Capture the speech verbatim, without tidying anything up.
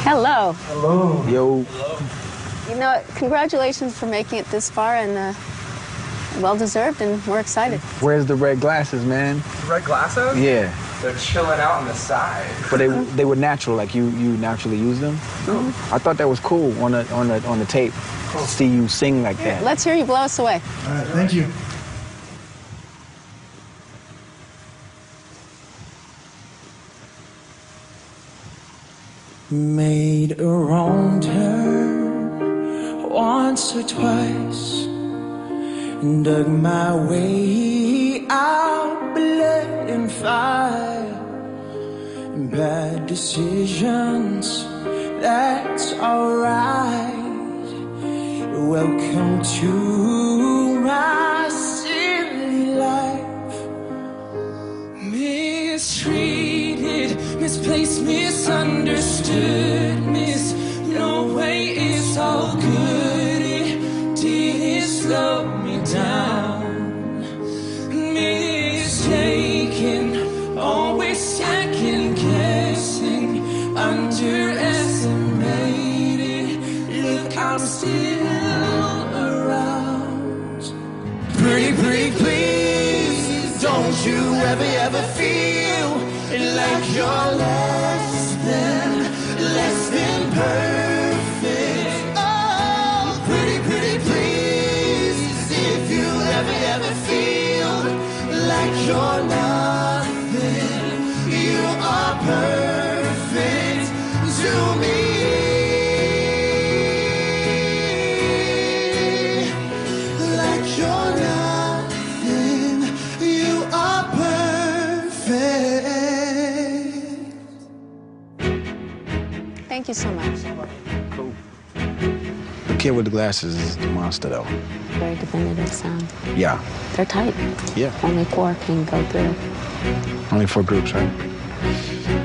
Hello. Hello. Yo. You know, congratulations for making it this far, and uh, well-deserved, and we're excited. Where's the red glasses, man? Red glasses? Yeah. They're chilling out on the side. But they they were natural, like you you naturally use them. Mm-hmm. I thought that was cool on the on the on the tape. Cool. See you sing like that. Let's hear you blow us away. All right, thank you. Made a wrong turn once or twice and dug my way out, blood and fire and bad decisions. That's alright. Welcome to my silly life. Mistreated, misplaced, misunderstood, miss. No way it's all good. It didn't slow me down. Mistaken, always second guessing, underestimated. Look, I'm still around. Pretty, pretty please, don't you ever, ever feel like you're less than, less than perfect. Oh, pretty, pretty please, if you ever, ever feel like you're nothing, you are perfect to me. Like you're nothing, you are perfect. Thank you so much. Cool. The kid with the glasses is the monster, though. Very definitive sound. Yeah. They're tight. Yeah. Only four can go through. Only four groups, right?